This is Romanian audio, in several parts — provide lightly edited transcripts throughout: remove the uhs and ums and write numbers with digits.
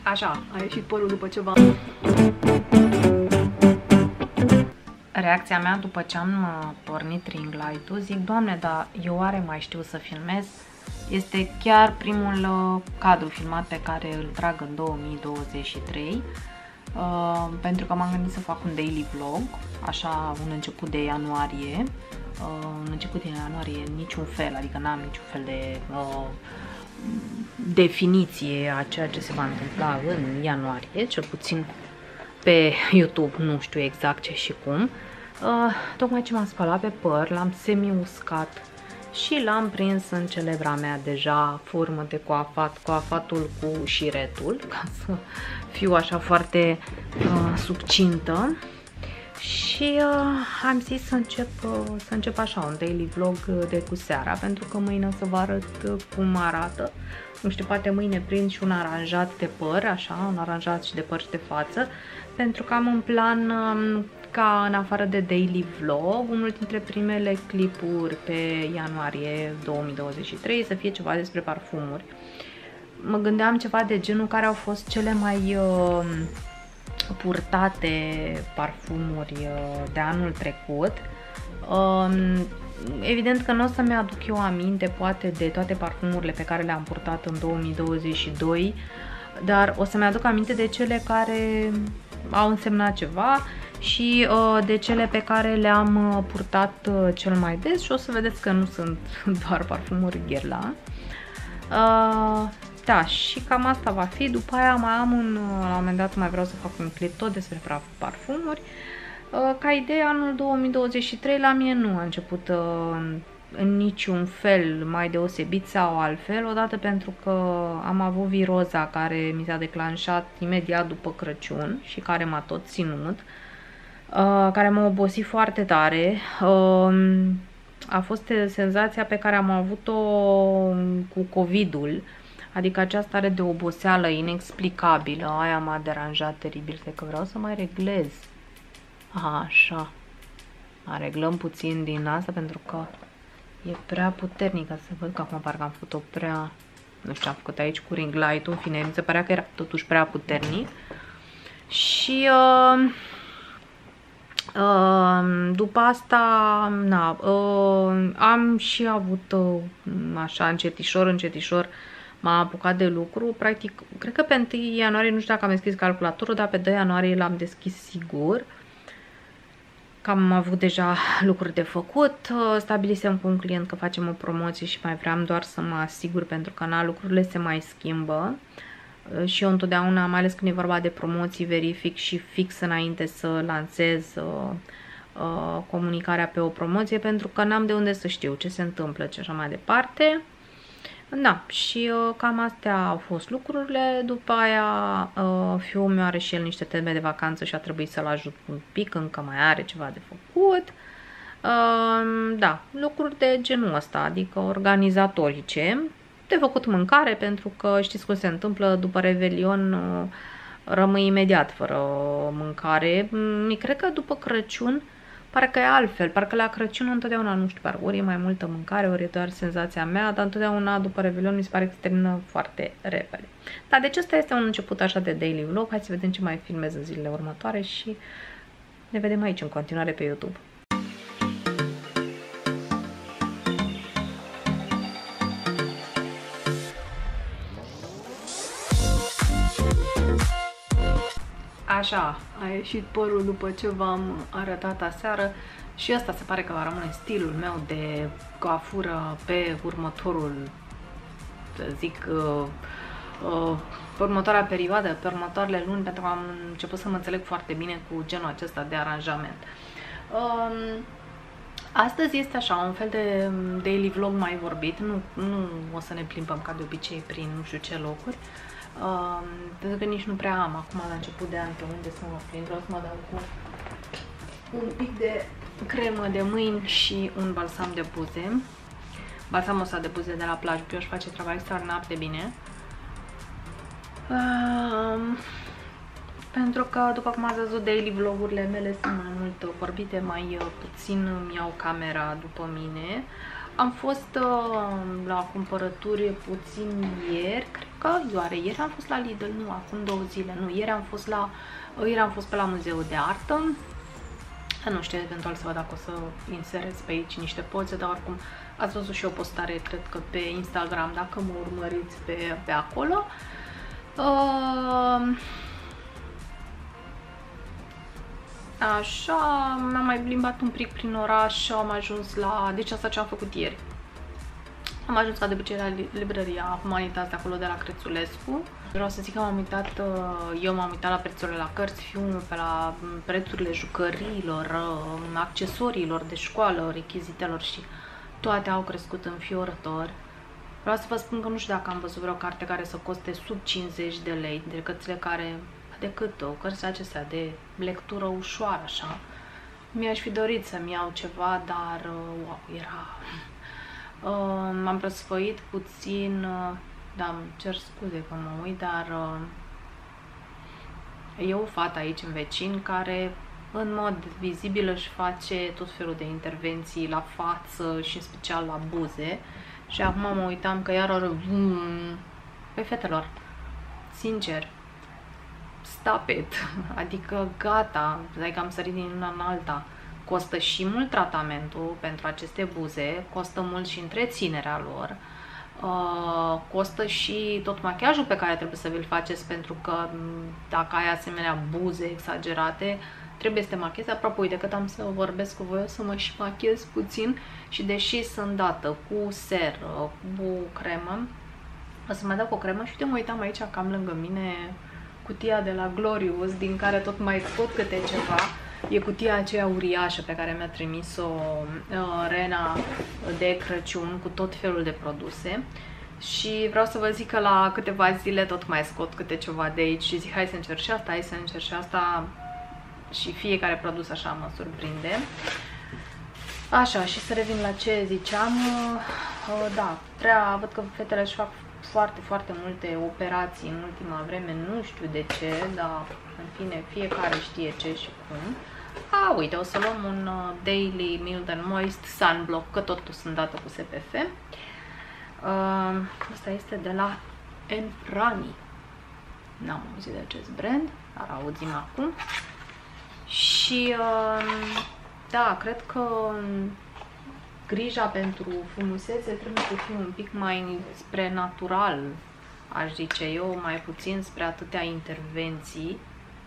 Așa, a ieșit părul după ceva. Reacția mea după ce am pornit ring light-ul, zic, Doamne, dar eu oare mai știu să filmez? Este chiar primul cadru filmat pe care îl trag în 2023, pentru că m-am gândit să fac un daily vlog, așa, un început de ianuarie. Un început de ianuarie niciun fel, adică n-am niciun fel de definiție a ceea ce se va întâmpla în ianuarie, cel puțin pe YouTube nu știu exact ce și cum. Tocmai ce m-am spălat pe păr, l-am semi-uscat și l-am prins în celebra mea deja formă de coafat, coafatul cu șiretul, ca să fiu așa foarte succintă. Și am zis să încep așa un daily vlog de cu seara, pentru că mâine o să vă arăt cum arată. Nu știu, poate mâine prind și un aranjat de păr, așa, un aranjat și de păr și de față, pentru că am în plan ca în afară de daily vlog, unul dintre primele clipuri pe ianuarie 2023 să fie ceva despre parfumuri. Mă gândeam ceva de genul care au fost cele mai purtate parfumuri de anul trecut. Evident că nu o să-mi aduc eu aminte poate de toate parfumurile pe care le-am purtat în 2022, dar o să-mi aduc aminte de cele care au însemnat ceva și de cele pe care le-am purtat cel mai des și o să vedeți că nu sunt doar parfumuri Guerlain. Da, și cam asta va fi. După aia mai am la un moment dat mai vreau să fac un clip tot despre parfumuri. Ca idee, anul 2023 la mine nu a început în niciun fel mai deosebit sau altfel, odată pentru că am avut viroza care mi s-a declanșat imediat după Crăciun și care m-a tot ținut, care m-a obosit foarte tare. A fost senzația pe care am avut-o cu COVID-ul, adică această stare de oboseală inexplicabilă. Aia m-a deranjat teribil, cred că vreau să mai reglez. Așa, reglăm puțin din asta pentru că e prea puternică, să văd că acum parcă am făcut-o prea, nu știu, am făcut aici cu ring light-ul, în fine, mi se părea că era totuși prea puternic. Și după asta, na, am și avut așa încetișor m-am apucat de lucru. Practic, cred că pe 1 ianuarie, nu știu dacă am deschis calculatorul, dar pe 2 ianuarie l-am deschis sigur. Că am avut deja lucruri de făcut, stabilisem cu un client că facem o promoție și mai vreau doar să mă asigur, pentru că na, lucrurile se mai schimbă și eu întotdeauna, mai ales când e vorba de promoții, verific și fix înainte să lansez comunicarea pe o promoție, pentru că n-am de unde să știu ce se întâmplă și așa mai departe. Da, și cam astea au fost lucrurile. După aia fiul meu are și el niște teme de vacanță și a trebuit să-l ajut un pic, încă mai are ceva de făcut. Da, lucruri de genul ăsta, adică organizatorice, de făcut mâncare, pentru că știți cum se întâmplă după Revelion, rămâi imediat fără mâncare. Cred că după Crăciun parcă e altfel, parcă la Crăciun întotdeauna, nu știu, ori e mai multă mâncare, ori e doar senzația mea, dar întotdeauna după Revelion mi se pare că se termină foarte repede. Da, deci ăsta este un început așa de daily vlog. Hai să vedem ce mai filmez în zilele următoare și ne vedem aici în continuare pe YouTube. Așa, a ieșit părul după ce v-am arătat aseară și ăsta se pare că va rămâne stilul meu de coafură pe următorul, să zic, pe următoarea perioadă, pe următoarele luni, pentru că am început să mă înțeleg foarte bine cu genul acesta de aranjament. Astăzi este așa, un fel de daily vlog mai vorbit, nu o să ne plimbăm ca de obicei prin nu știu ce locuri. Pentru că nici nu prea am acum la început de an pe unde să mă plimb. Vreau să mă dau cu un pic de cremă de mâini și un balsam de buze. Balsamul ăsta de buze de la Plage Bioș face treaba extraordinar de bine. Pentru că, după cum ați văzut, daily vlogurile mele sunt mai mult vorbite, mai puțin îmi iau camera după mine. Am fost la cumpărături puțin ieri, cred că ieri am fost la Lidl, nu, acum 2 zile, nu, ieri am fost pe la Muzeul de Artă. Nu știu, eventual să văd dacă o să inserez pe aici niște poze, dar oricum ați văzut și o postare, cred că pe Instagram, dacă mă urmăriți pe acolo. Așa, m-am mai plimbat un pic prin oraș și am ajuns la... Deci asta ce am făcut ieri. Am ajuns la la librăria Humanități de acolo de la Crețulescu. Vreau să zic că eu m-am uitat la prețurile la cărți, fiul pe la prețurile jucăriilor, accesoriilor de școală, rechizitelor și toate au crescut înfiorător. Vreau să vă spun că nu știu dacă am văzut vreo carte care să coste sub 50 de lei, de cărțile care, cărțile acestea de lectură ușoară, așa. Mi-aș fi dorit să-mi iau ceva, dar wow, era... m-am răsfăit puțin, da, îmi cer scuze că mă uit, dar e o fată aici în vecin care în mod vizibil își face tot felul de intervenții la față și în special la buze. Și acum mă uitam că iar are... Păi fetelor, sincer, stop it, adică gata, că am sărit din una în alta. Costă și mult tratamentul pentru aceste buze, costă mult și întreținerea lor, costă și tot machiajul pe care trebuie să vi-l faceți, pentru că dacă ai asemenea buze exagerate, trebuie să te machiezi. Apropo, uite, cât am să vorbesc cu voi, o să mă și machiez puțin și deși sunt dată cu ser, cu cremă, o să mai dau cu o cremă și uite, mă uitam aici cam lângă mine cutia de la Glorious, din care tot mai scot câte ceva. E cutia aceea uriașă pe care mi-a trimis-o Rena de Crăciun cu tot felul de produse. Și vreau să vă zic că la câteva zile tot mai scot câte ceva de aici și zic hai să încerc și asta, hai să încerc și asta. Și fiecare produs așa mă surprinde. Așa, și să revin la ce ziceam. Da, văd că fetele își fac foarte, foarte multe operații în ultima vreme, nu știu de ce, dar în fine, fiecare știe ce și cum. Uite, o să luăm un Daily Mild and Moist Sunblock, că totul sunt dată cu SPF. Asta este de la Enfrani. N-am auzit de acest brand, dar auzim acum. Și da, cred că grija pentru frumusețe trebuie să fie un pic mai spre natural, aș zice eu, mai puțin spre atâtea intervenții.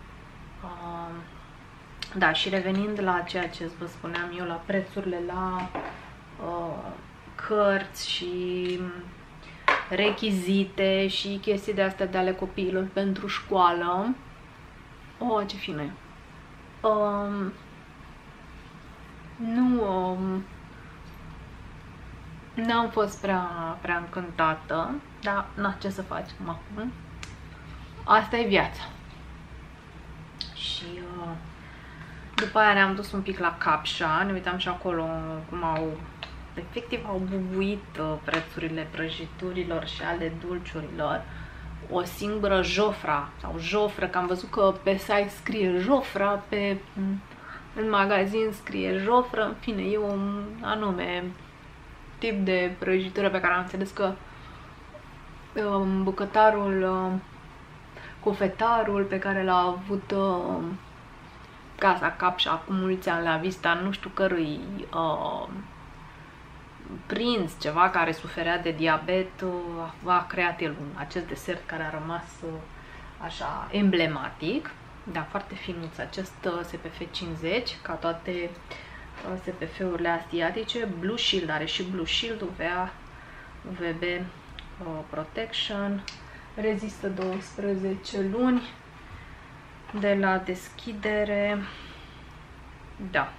Da, și revenind la ceea ce vă spuneam eu, la prețurile la cărți și rechizite și chestii de astea de ale copiilor pentru școală. Ce fină e! N-am fost prea încântată, dar na, ce să facem acum? Asta e viața. Și după aia ne-am dus un pic la Capșa, ne uitam și acolo cum efectiv au bubuit prețurile prăjiturilor și ale dulciurilor. O singură jofra sau jofră, că am văzut că pe site scrie jofra, în magazin scrie jofră, în fine, e un anume tip de prăjitură pe care am înțeles că bucătarul, cofetarul pe care l-a avut Casa Capșa acum mulți ani la Vista, nu știu cărui prinț, ceva care suferea de diabet, a creat el acest desert care a rămas așa emblematic. Da, foarte finuț acest SPF 50, ca toate SPF-urile asiatice. Blue Shield, are și Blue Shield UVB Protection, rezistă 12 luni de la deschidere. Da.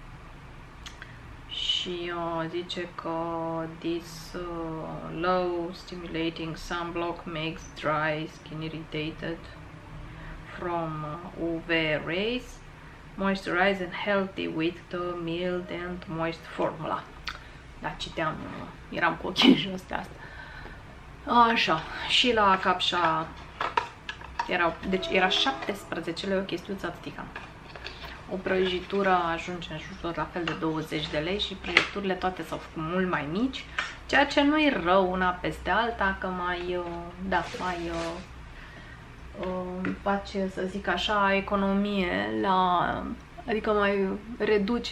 Și zice că this low stimulating sunblock makes dry skin irritated from UV rays, moisturize and healthy with the mild and moist formula. Da, citeam, eram cu ochii jos de asta. Așa, și la Capșa deci era 17 lei o chestiuță atâtica. o prăjitură ajunge în jur la fel de 20 de lei și prăjiturile toate s-au făcut mult mai mici, ceea ce nu e rău una peste alta, că mai, face, să zic așa, economie, adică mai reduci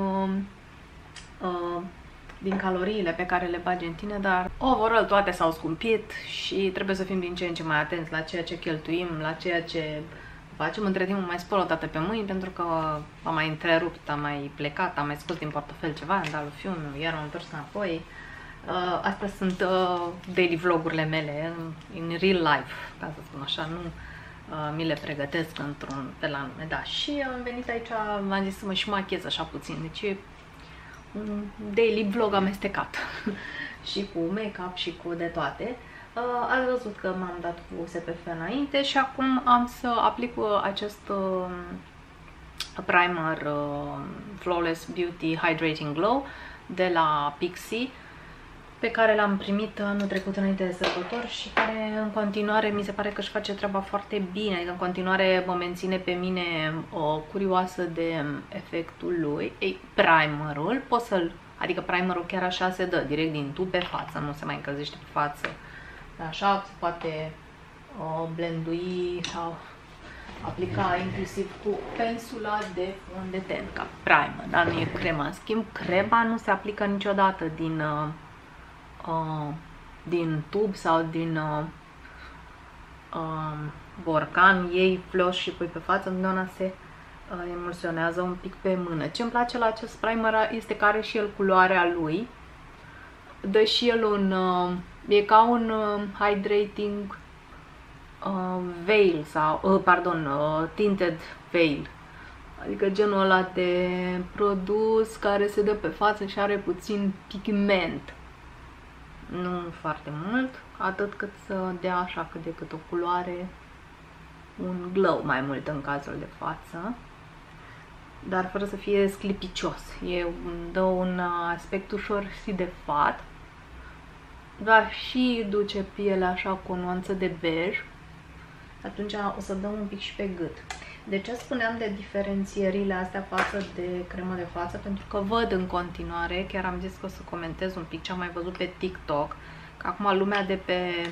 din caloriile pe care le bagi în tine, dar overall toate s-au scumpit și trebuie să fim din ce în ce mai atenți la ceea ce cheltuim, la ceea ce facem. Între timp mai spăl o dată pe mâini pentru că am mai întrerupt, am mai plecat, am mai scos din portofel ceva, am dat lui fiul, iar am întors înapoi. Astea sunt daily vlogurile mele, in real life, ca să spun așa, nu mi le pregătesc într-un fel anume, da. Și am venit aici, m-am zis să mă și machez așa puțin, deci e un daily vlog amestecat și cu make-up și cu de toate. Ați văzut că m-am dat cu SPF înainte și acum am să aplic acest primer Flawless Beauty Hydrating Glow de la Pixi, pe care l-am primit anul trecut înainte de sărbători și care în continuare mi se pare că își face treaba foarte bine, adică în continuare mă menține pe mine curioasă de efectul lui. Ei, primerul, adică primerul chiar așa se dă, direct din tub pe față, nu se mai încălzește pe față. Așa se poate blendui sau aplica inclusiv cu pensula de fond de ten, ca primer, dar nu e crema. În schimb, crema nu se aplică niciodată din tub sau din borcan, iei flush și pui pe față, întotdeauna se emulsionează un pic pe mână. Ce îmi place la acest primer este că are și el culoarea lui, dă și el un, e ca un hydrating veil sau, tinted veil, adică genul ăla de produs care se dă pe față și are puțin pigment. Nu foarte mult, atât cât să dea așa cât de cât o culoare, un glow mai mult în cazul de față, dar fără să fie sclipicios. Dă un aspect ușor sidefat, dar și duce pielea așa cu o nuanță de bej. Atunci o să dăm un pic și pe gât. De ce spuneam de diferențierile astea față de cremă de față? Pentru că văd în continuare, chiar am zis că o să comentez un pic ce am mai văzut pe TikTok, că acum lumea de pe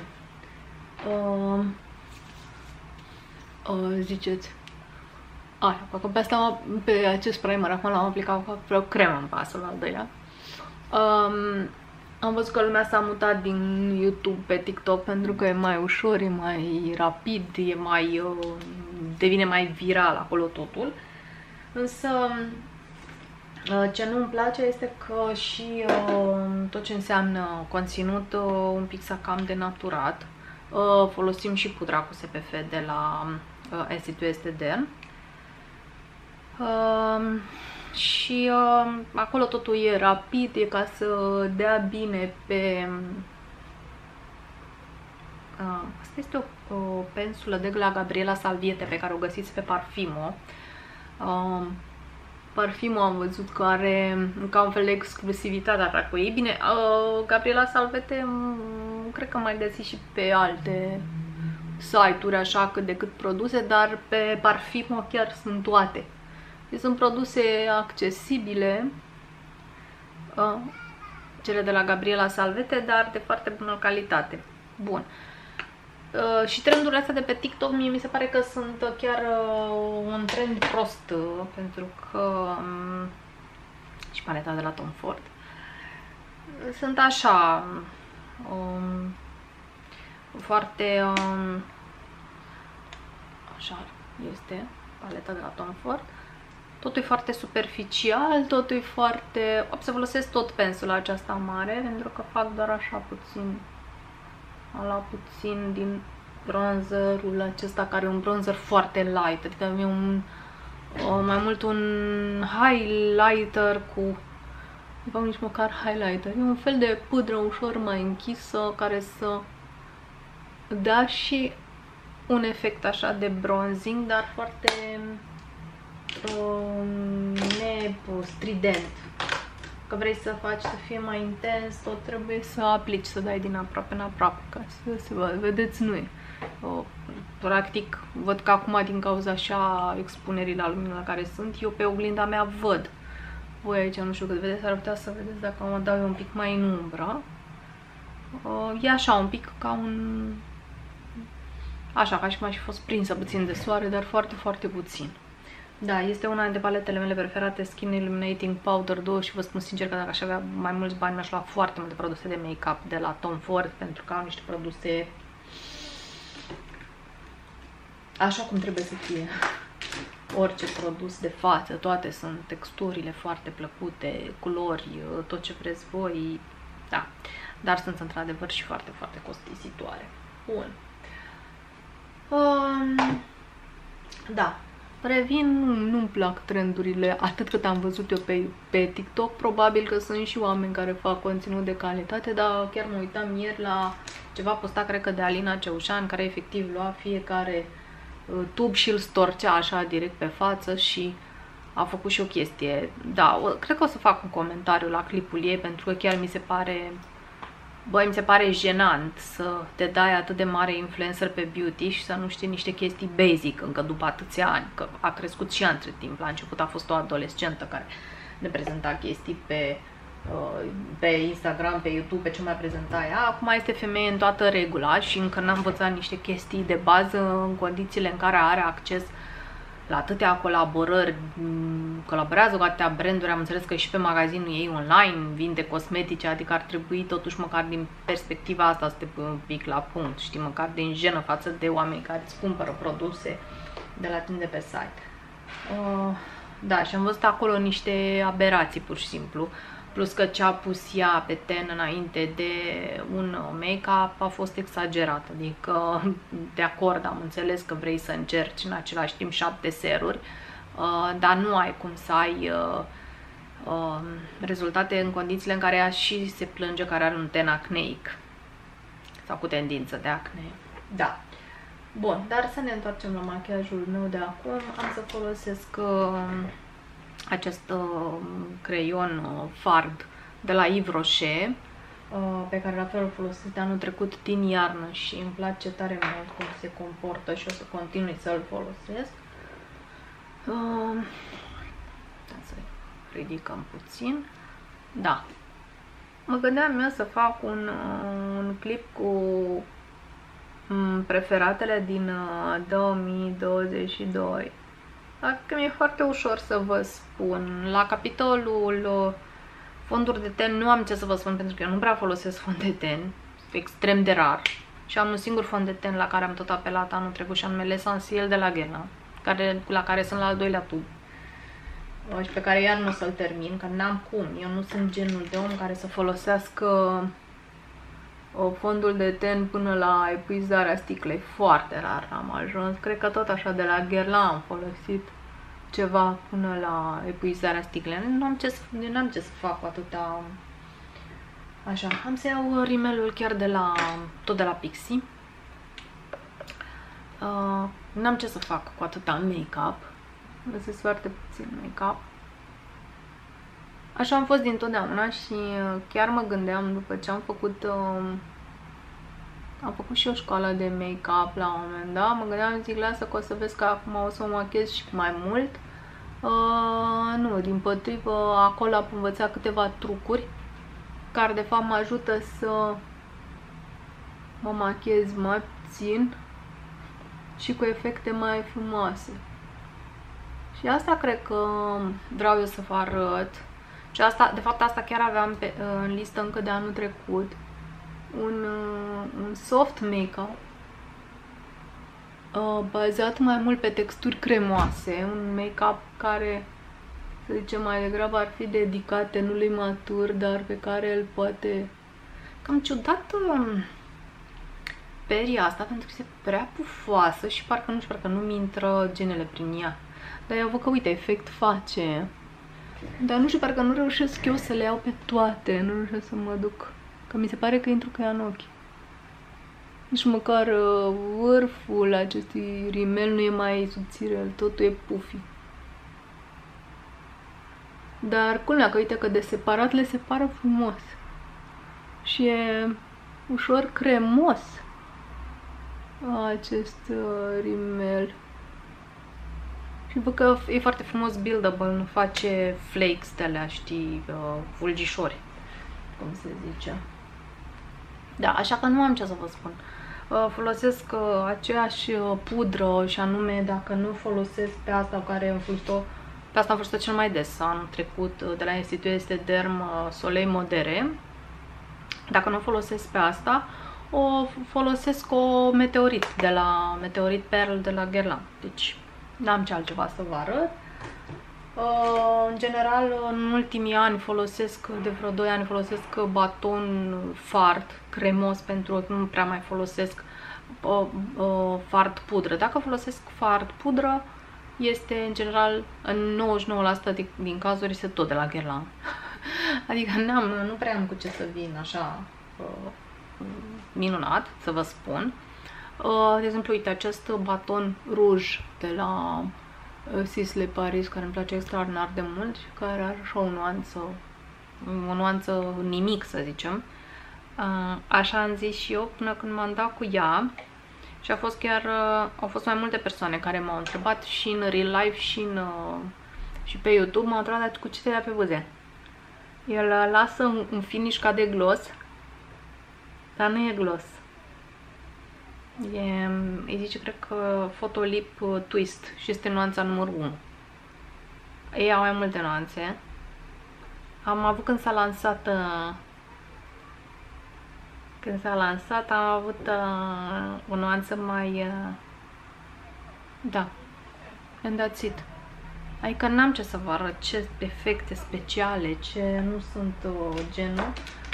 ziceți că pe asta, pe acest primer acum l-am aplicat cu vreo cremă în pasul al doilea. Am văzut că lumea s-a mutat din YouTube pe TikTok pentru că e mai ușor, e mai rapid, devine mai viral acolo totul. Însă ce nu îmi place este că și tot ce înseamnă conținut un pic s-a cam denaturat. Folosim și pudra cu SPF de la Acid2 STD. Și acolo totul e rapid, e ca să dea bine pe... Asta este o pensulă de la Gabriela Salviete pe care o găsiți pe Parfimo. Parfimo am văzut că are ca un fel de exclusivitate așa cu ei. Bine, Gabriela Salviete cred că mai găsiți și pe alte site-uri așa cât de cât produse, dar pe Parfimo chiar sunt toate. Deci sunt produse accesibile, cele de la Gabriela Salvete, dar de foarte bună calitate. Bun. Și trendurile astea de pe TikTok mie mi se pare că sunt chiar un trend prost, pentru că și paleta de la Tom Ford sunt așa foarte așa este paleta de la Tom Ford. Totul e foarte superficial, totul e foarte... Se folosesc tot pensula aceasta mare, pentru că fac doar așa puțin din bronzerul acesta, care e un bronzer foarte light, adică e mai mult un highlighter cu... Nu fac nici măcar highlighter, e un fel de pudră ușor mai închisă, care să dea și un efect așa de bronzing, dar foarte... strident. Că vrei să faci să fie mai intens, tot trebuie să aplici, să dai din aproape în aproape, ca să se vadă. Vedeți, nu e practic, văd că acum, din cauza așa expunerii la lumină la care sunt, eu pe oglinda mea văd. Voi aici nu știu cât vedeți, ar putea să vedeți dacă mă dau eu un pic mai în umbră. E așa, un pic ca un... Așa, ca și cum aș fi fost prinsă puțin de soare, dar foarte, foarte puțin. Da, este una dintre paletele mele preferate, Skin Illuminating Powder 2 și vă spun sincer că dacă aș avea mai mulți bani, mi-aș lua foarte multe produse de make-up de la Tom Ford, pentru că au niște produse așa cum trebuie să fie. Orice produs de față, toate sunt texturile foarte plăcute, culori, tot ce vreți voi, da. Dar sunt într-adevăr și foarte, foarte costisitoare. Bun. Da. Revin, nu-mi plac trendurile atât cât am văzut eu pe TikTok. Probabil că sunt și oameni care fac conținut de calitate, dar chiar mă uitam ieri la ceva postat, cred că de Alina Ceușan, care efectiv lua fiecare tub și îl storcea așa direct pe față și a făcut și o chestie. Da, cred că o să fac un comentariu la clipul ei, pentru că chiar mi se pare... Băi, mi se pare jenant să te dai atât de mare influencer pe beauty și să nu știi niște chestii basic încă după atâția ani, că a crescut și ea între timp. La început a fost o adolescentă care ne prezenta chestii pe Instagram, pe YouTube, pe ce mai prezenta ea. Acum este femeie în toată regula și încă n-a învățat niște chestii de bază în condițiile în care are acces la atâtea colaborări, colaborează cu atâtea branduri, am înțeles că și pe magazinul ei online vinde cosmetice, adică ar trebui totuși măcar din perspectiva asta să te pui un pic la punct, știi, măcar din jenă față de oameni care îți cumpără produse de la tine de pe site. Da, și am văzut acolo niște aberații pur și simplu, plus că ce a pus ea pe ten înainte de un make-up a fost exagerat, adică de acord, am înțeles că vrei să încerci în același timp 7 seruri, dar nu ai cum să ai rezultate în condițiile în care ea și se plânge că are un ten acneic sau cu tendință de acne. Da. Bun, dar să ne întoarcem la machiajul meu de acum. Am să folosesc acest creion fard de la Yves Rocher, pe care la fel îl folosesc de anul trecut din iarnă și îmi place tare mult cum se comportă și o să continui să-l folosesc. Să ridicăm puțin. Da. Mă gândeam eu să fac un clip cu preferatele din 2022. Dacă mi-e foarte ușor să vă spun. La capitolul fonduri de ten nu am ce să vă spun, pentru că eu nu prea folosesc fond de ten, extrem de rar. Și am un singur fond de ten la care am tot apelat anul trecut și anume L'Essentiel de la Guerlain, la care sunt la al doilea tub. Și pe care iar nu o să-l termin, că n-am cum. Eu nu sunt genul de om care să folosească fondul de ten până la epuizarea sticlei. Foarte rar am ajuns. Cred că tot așa de la Guerlain am folosit ceva până la epuizarea sticlei. Nu am ce să fac cu atâta. Așa, am să iau rimelul chiar tot de la Pixi. N-am ce să fac cu atâta make-up. Găsesc foarte puțin make-up. Așa am fost dintotdeauna și chiar mă gândeam, după ce am făcut și o școală de make-up la un moment dat, mă gândeam, zic, lasă că o să vezi că acum o să mă machez și mai mult. Nu, dimpotrivă, acolo am învățat câteva trucuri care de fapt mă ajută să mă machez mai puțin și cu efecte mai frumoase. Și asta cred că vreau eu să vă arăt. Și asta, de fapt, asta chiar aveam în listă încă de anul trecut. Un soft make-up bazat mai mult pe texturi cremoase. Un make-up care, să zicem, mai degrabă ar fi dedicat tenului matur, dar pe care îl poate... Cam ciudat peria asta, pentru că este prea pufoasă și parcă nu știu, parcă nu-mi intră genele prin ea. Dar eu văd că, uite, efect face. Dar nu știu, parcă nu reușesc eu să le iau pe toate. Nu reușesc să mă duc. Că mi se pare că intru cu ea în ochi. Nici măcar vârful acestui rimel nu e mai subțire. Totul e puffy. Dar culmea că, uite, că de separat le separă frumos. Și e ușor cremos. acest rimel. Și văd că e foarte frumos buildable, nu face flakes de alea, știi, fulgișori, cum se zice. Da, așa că nu am ce să vă spun. Folosesc aceeași pudră și anume dacă nu folosesc pe asta care am folosit-o, pe asta am folosit-o cel mai des anul trecut de la Institut Este Derm Soleil Modere. Dacă nu folosesc pe asta, o folosesc o meteorit de la Meteorit Pearl de la Guerlain. Deci n-am ce altceva să vă arăt. În general, în ultimii ani folosesc, de vreo 2 ani folosesc baton fard cremos pentru că nu prea mai folosesc fard pudră. Dacă folosesc fard pudră, este în general în 99% din cazuri este tot de la Guerlain. Adică nu prea am cu ce să vin așa minunat, să vă spun. De exemplu, uite, acest baton ruj de la Sisley Paris, care îmi place extraordinar de mult și care are așa o nuanță nimic, să zicem. Așa am zis și eu până când m-am dat cu ea și au fost mai multe persoane care m-au întrebat și în real life și pe YouTube, m-au întrebat cu ce te dea pe buze. El lasă un finish ca de gloss, dar nu e gloss. Îi zice, cred că Photolip Twist și este nuanța numărul 1. Ei au mai multe nuanțe. Am avut când s-a lansat, am avut o nuanță mai... da, and that's it. Adică n-am ce să vă arăt ce efecte speciale, ce nu sunt genul.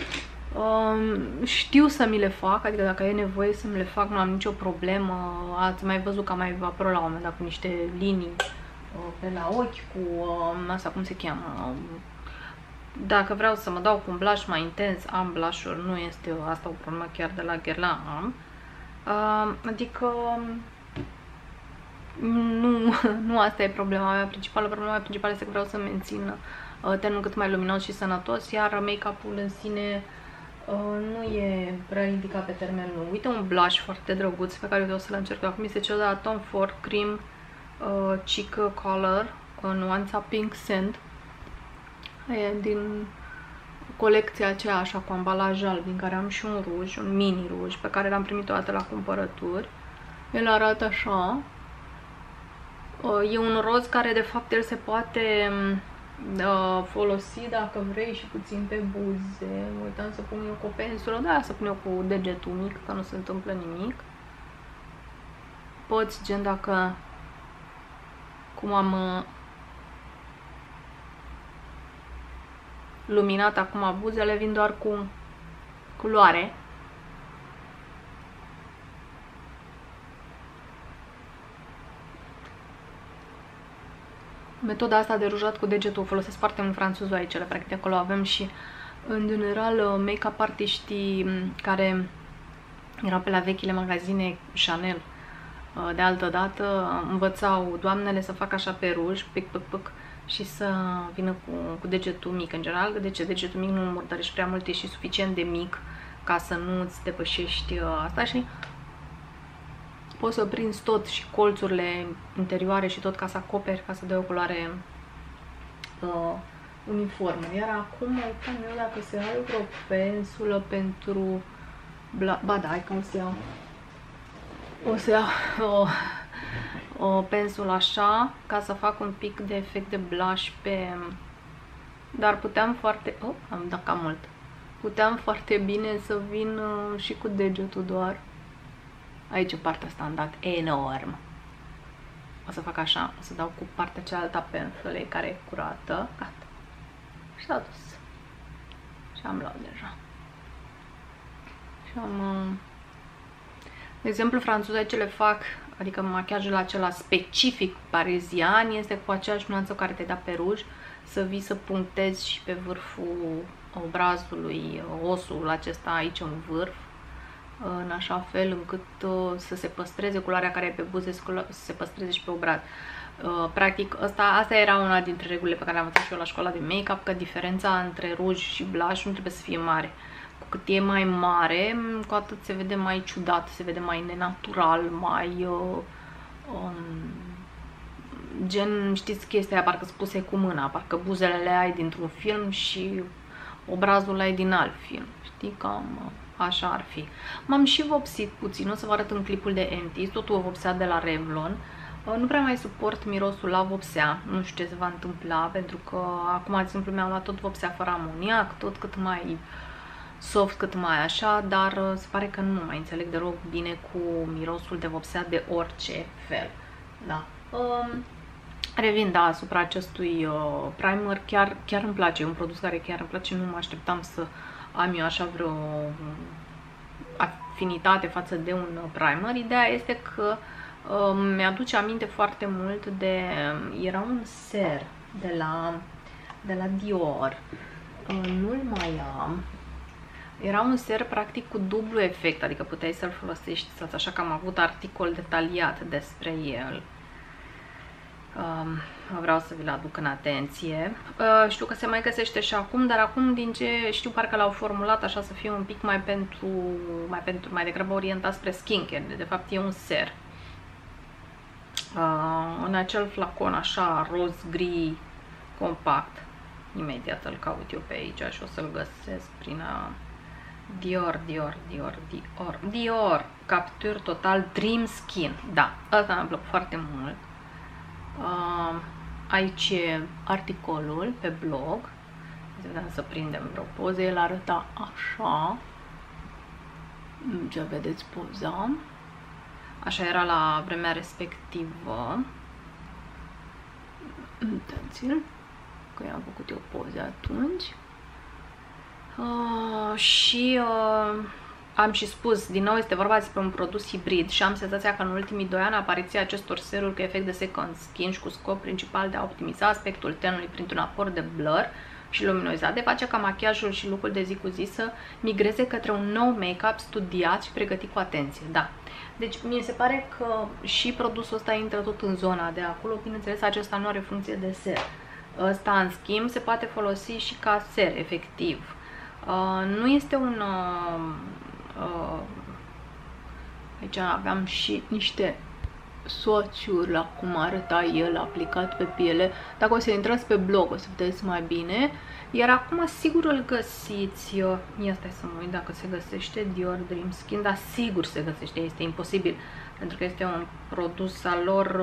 Știu să mi le fac, adică dacă e nevoie să mi le fac, nu am nicio problemă. Ați mai văzut că am mai apărut la un moment dat cu niște linii pe la ochi, cu asta cum se cheamă. Dacă vreau să mă dau cu un blush mai intens, am blush-uri, nu este asta o problemă, chiar de la Guerlain am. Adică nu asta e problema mea principală. Problema mea principală este că vreau să mențin tenul cât mai luminos și sănătos, iar make-up-ul în sine nu e prea indicat pe termen lung. Uite un blush foarte drăguț pe care vreau să-l încerc acum. Este cel de la Tom Ford Cream Cheek Color în nuanța Pink Sand. E din colecția aceea așa cu ambalaj alb, din care am și un ruj, un mini ruj pe care l-am primit o dată la cumpărături. El arată așa. E un roz care de fapt el se poate folosi dacă vrei și puțin pe buze. Uitam să pun eu cu o pensulă, da, să pun eu cu degetul mic, că nu se întâmplă nimic. Poți, gen, dacă cum am luminat acum buzele, vin doar cu culoare. Metoda asta de rujat cu degetul o folosesc foarte mult franțuzul aici, practic acolo avem și, în general, make-up artiștii care erau pe la vechile magazine Chanel de altă dată, învățau doamnele să facă așa pe ruj, pic, pic, pic, și să vină cu degetul mic. În general, degetul mic nu murdărești prea mult, e și suficient de mic ca să nu îți depășești asta și poți să prinzi tot și colțurile interioare și tot ca să acoperi, ca să dai o culoare uniformă. Iar acum uitam eu dacă se are vreo pensulă pentru... Ba da, hai că o să iau o pensulă așa, ca să fac un pic de efect de blush pe... Dar puteam foarte... am dat cam mult. Puteam foarte bine să vin și cu degetul doar. Aici, în partea asta, am dat enorm. O să fac așa, o să dau cu partea cealaltă a pensulei, care e curată. Gata. Și s-a dus. Și am luat deja. Și am... De exemplu, franțuzii ce le fac, adică machiajul acela specific parizian, este cu aceeași nuanță care te da pe ruj, să vii să punctezi și pe vârful obrazului, osul acesta aici în vârf, în așa fel încât să se păstreze culoarea care e pe buze, să se păstreze și pe obraz. Practic, asta era una dintre regulile pe care le-am învățat și eu la școala de make-up, că diferența între ruj și blush nu trebuie să fie mare. Cu cât e mai mare, cu atât se vede mai ciudat, se vede mai nenatural, mai gen, știți chestia aia, parcă spuse cu mâna, parcă buzele le ai dintr-un film și obrazul le ai din alt film, știi, cam așa ar fi. M-am și vopsit puțin, o să vă arăt în clipul de Empty, totul vopsea de la Revlon. Nu prea mai suport mirosul la vopsea, nu știu ce se va întâmpla, pentru că acum, de exemplu, mi-am luat tot vopsea fără amoniac, tot cât mai soft, cât mai așa, dar se pare că nu mai înțeleg deloc bine cu mirosul de vopsea de orice fel. Da. Revin, da, asupra acestui primer, chiar îmi place, e un produs care chiar îmi place, nu mă așteptam să am eu așa vreo afinitate față de un primer. Ideea este că mi-aduce aminte foarte mult de, era un ser de la Dior, nu-l mai am, era un ser practic cu dublu efect, adică puteai să-l folosești, așa că am avut articol detaliat despre el. Vreau să vi-l aduc în atenție. Știu că se mai găsește și acum, dar acum, din ce știu, parcă l-au formulat așa să fie un pic mai degrabă orientat spre skincare. De fapt e un ser. În acel flacon așa roz-gri compact. Imediat îl caut eu pe aici și o să-l găsesc prin Dior Capture Total Dream Skin. Da, ăsta mi-a plăcut foarte mult. Aici e articolul pe blog. Să vedem, să prindem vreo poză. El arăta așa. Ce vedeți poza. Așa era la vremea respectivă. Uitați-l, că i-am făcut eu poze atunci. Am și spus, din nou este vorba despre un produs hibrid și am senzația că în ultimii 2 ani apariția acestor seruri cu efect de second skin și cu scop principal de a optimiza aspectul tenului printr-un aport de blur și luminozitate face ca machiajul și look-ul de zi cu zi să migreze către un nou make-up studiat și pregătit cu atenție. Da. Deci mi se pare că și produsul ăsta intră tot în zona de acolo, bineînțeles acesta nu are funcție de ser. Ăsta, în schimb, se poate folosi și ca ser, efectiv. Nu este un... aici aveam și niște swatch-uri la cum arăta el aplicat pe piele. Dacă o să intrați pe blog o să vedeți mai bine. Iar acum sigur îl găsiți. Ia stai să mă uit dacă se găsește Dior Dream Skin. Dar sigur se găsește, este imposibil. Pentru că este un produs al lor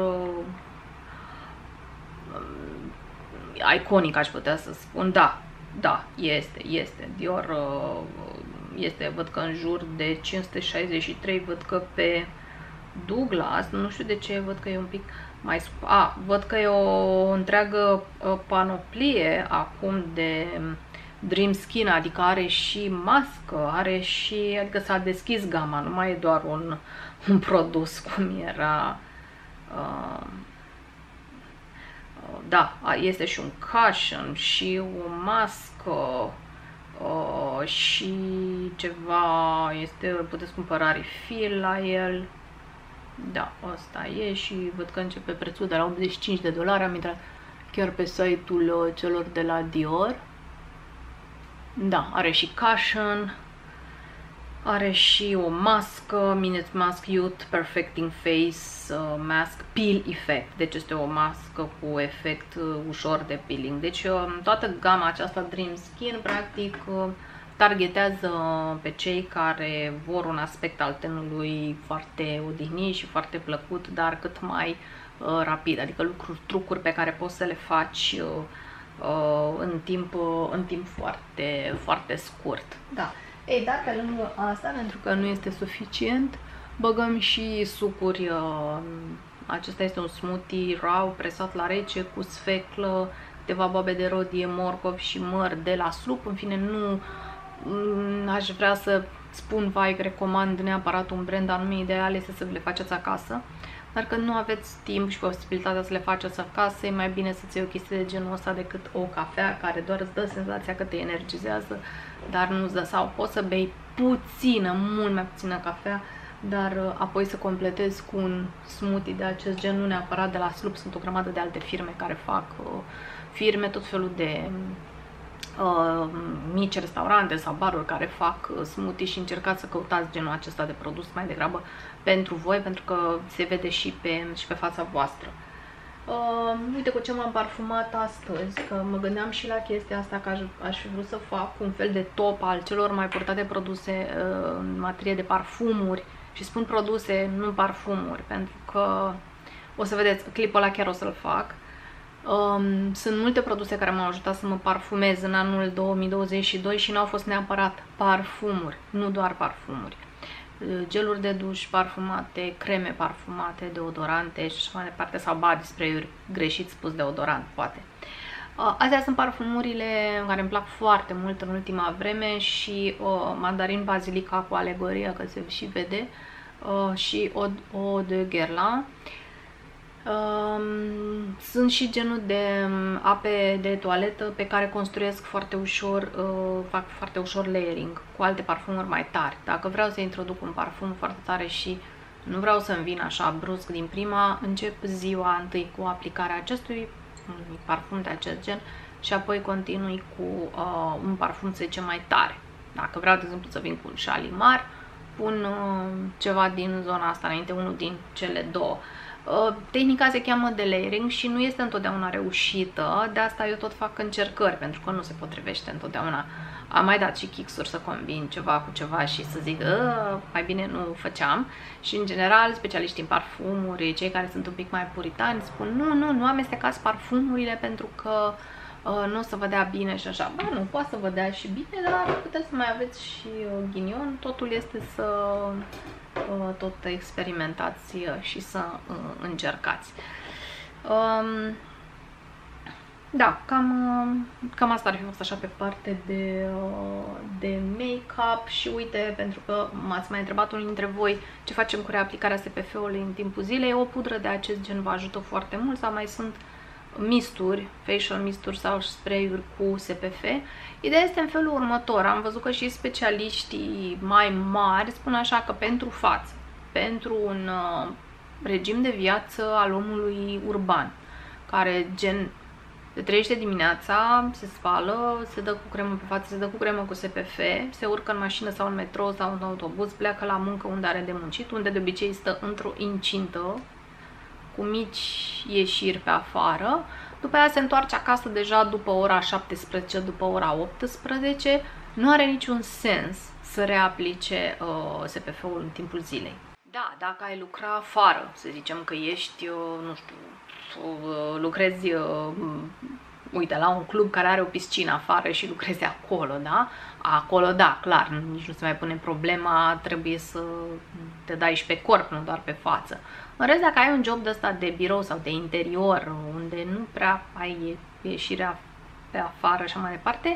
iconic, aș putea să spun. Da, este. Dior este, văd că în jur de 563, văd că pe Douglas, nu știu de ce, văd că e un pic mai... văd că e o întreagă panoplie acum de Dream Skin, adică are și mască, are și... adică s-a deschis gama, nu mai e doar un produs cum era... da, este și un cushion și o mască și ceva, puteți cumpăra refill la el. Da, asta e și văd că începe prețul de la $85, am intrat chiar pe site-ul celor de la Dior. Da, are și cushion, are și o mască, Minute Mask Youth Perfecting Face Mask Peel Effect. Deci este o mască cu efect ușor de peeling. Deci toată gama aceasta Dream Skin practic targetează pe cei care vor un aspect al tenului foarte odihnit și foarte plăcut, dar cât mai rapid, adică trucuri pe care poți să le faci în timp foarte, foarte scurt. Da. Ei, dar pe lângă asta, pentru că nu este suficient, băgăm și sucuri. Acesta este un smoothie raw presat la rece cu sfeclă, câteva boabe de rodie, morcov și măr de la Sloop. În fine, nu aș vrea să spun, vai, recomand neapărat un brand anume, ideal este să le faceți acasă. Dar când nu aveți timp și posibilitatea să le faceți acasă, e mai bine să-ți iei o chestie de genul ăsta decât o cafea care doar îți dă senzația că te energizează, dar nu-ți dă. Sau poți să bei puțină, mult mai puțină cafea, dar apoi să completezi cu un smoothie de acest gen, nu neapărat de la Sloop, sunt o grămadă de alte firme care fac tot felul de mici restaurante sau baruri care fac smoothie și încercați să căutați genul acesta de produs mai degrabă pentru voi, pentru că se vede și pe fața voastră. Uite cu ce m-am parfumat astăzi, că mă gândeam și la chestia asta, că aș fi vrut să fac un fel de top al celor mai purtate produse în materie de parfumuri. Și spun produse, nu parfumuri, pentru că o să vedeți, clipul ăla chiar o să-l fac. Sunt multe produse care m-au ajutat să mă parfumez în anul 2022 și n-au fost neapărat parfumuri, nu doar parfumuri. Geluri de duș parfumate, creme parfumate, deodorante și așa mai departe, sau body spray-uri, greșit spus deodorant, poate. Astea sunt parfumurile care îmi plac foarte mult în ultima vreme și mandarin bazilica cu alegoria, că se și vede, și Eau de Guerlain. Sunt și genul de ape de toaletă pe care construiesc foarte ușor, fac foarte ușor layering cu alte parfumuri mai tari. Dacă vreau să introduc un parfum foarte tare și nu vreau să-mi vin așa brusc din prima, încep ziua întâi cu aplicarea acestui parfum de acest gen și apoi continui cu un parfum, să zicem, mai tare. Dacă vreau, de exemplu, să vin cu un șalimar, pun ceva din zona asta înainte, unul din cele două. Tehnica se cheamă de layering și nu este întotdeauna reușită, de asta eu tot fac încercări, pentru că nu se potrivește întotdeauna. Am mai dat și kicks-uri să combin ceva cu ceva și să zic, mai bine nu făceam. Și în general, specialiștii în parfumuri, cei care sunt un pic mai puritani, spun nu amestecați parfumurile pentru că nu o să vă dea bine și așa. Ba, nu, poate să vă dea și bine, dar puteți să mai aveți și ghinion. Totul este să tot experimentați și să încercați. Da, cam asta ar fi fost așa pe parte de make-up și uite, pentru că m-ați mai întrebat unii dintre voi ce facem cu reaplicarea SPF-ului în timpul zilei. O pudră de acest gen vă ajută foarte mult, sau mai sunt misturi, facial misturi sau spray-uri cu SPF. Ideea este în felul următor. Am văzut că și specialiștii mai mari spun așa că pentru față, pentru un regim de viață al omului urban, care gen se trezește dimineața, se spală, se dă cu cremă pe față, se dă cu cremă cu SPF, se urcă în mașină sau în metrou sau în autobuz, pleacă la muncă unde are de muncit, unde de obicei stă într-o incintă, cu mici ieșiri pe afară, după aia se întoarce acasă deja după ora 17, după ora 18, nu are niciun sens să reaplice SPF-ul în timpul zilei. Da, dacă ai lucra afară, să zicem că ești, nu știu, lucrezi, uite, la un club care are o piscină afară și lucrezi acolo, da? Acolo, da, clar, nici nu se mai pune problema, trebuie să te dai și pe corp, nu doar pe față. În rest, dacă ai un job de ăsta de birou sau de interior, unde nu prea ai ieșirea pe afară și mai departe,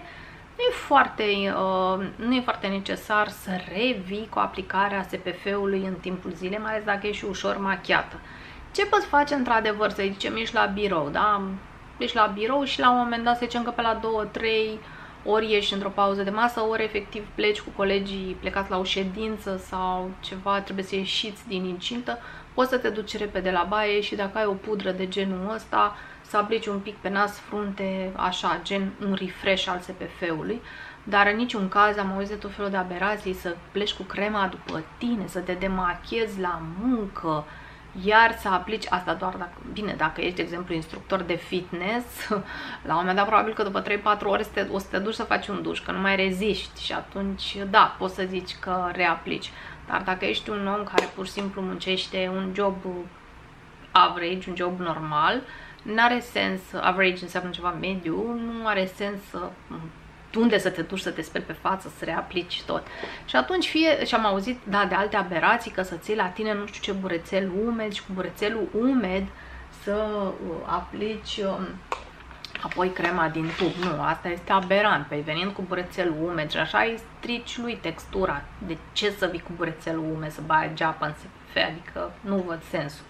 nu e foarte necesar să revii cu aplicarea SPF-ului în timpul zilei, mai ales dacă ești ușor machiată. Ce poți face într-adevăr, să zicem, ești la birou, da? Ești la birou și la un moment dat, să zicem că pe la 2-3 ori ești într-o pauză de masă, ori efectiv pleci cu colegii, plecați la o ședință sau ceva, trebuie să ieșiți din incintă, poți să te duci repede la baie și dacă ai o pudră de genul ăsta, să aplici un pic pe nas, frunte, așa, gen un refresh al SPF-ului. Dar în niciun caz am auzit tot felul de aberații, să pleci cu crema după tine, să te demachiezi la muncă, iar să aplici asta doar dacă, bine, dacă ești, de exemplu, instructor de fitness, la un moment dat probabil că după 3-4 ore o să te duci să faci un duș, că nu mai reziști și atunci, da, poți să zici că reaplici. Dar dacă ești un om care pur și simplu muncește un job average, un job normal, n-are sens, average înseamnă ceva mediu, nu are sens unde să te duci să te speli pe față, să reaplici tot. Și atunci și am auzit, da, de alte aberații, că să ții la tine nu știu ce burețel umed și cu burețelul umed să aplici apoi crema din tub. Nu, asta este aberant. Păi venind cu burețelul umed și așa îi strici lui textura. De ce să vii cu burețelul umed, să bai geapă în SPF? Adică nu văd sensul.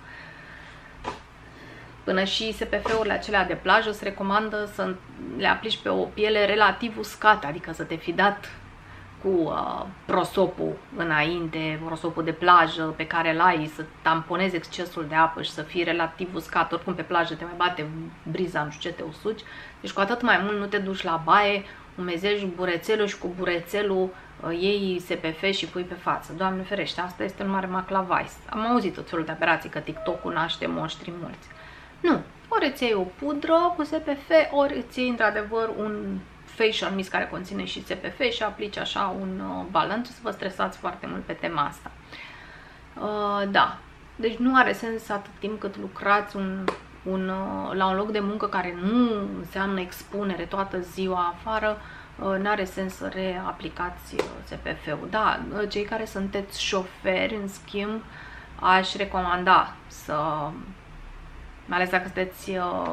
Până și SPF-urile acelea de plajă se recomandă să le aplici pe o piele relativ uscată, adică să te fi dat cu prosopul înainte, prosopul de plajă pe care îl ai, să tamponezi excesul de apă și să fii relativ uscat. Oricum pe plajă te mai bate briza, nu știu ce, te usuci. Deci cu atât mai mult nu te duci la baie umezești burețelul și cu burețelul iei SPF și pui pe față. Doamne ferește, asta este un mare maclavais. Am auzit tot felul de aberații că TikTok-ul naște monștri mulți. Nu. Ori îți iei o pudră cu SPF, ori îți iei într-adevăr un facial mist care conține și SPF și aplici așa un balance, să vă stresați foarte mult pe tema asta. Da. Deci nu are sens atât timp cât lucrați la un loc de muncă care nu înseamnă expunere toată ziua afară, n-are sens să reaplicați SPF-ul. Da, cei care sunteți șoferi, în schimb, aș recomanda să, mai ales dacă sunteți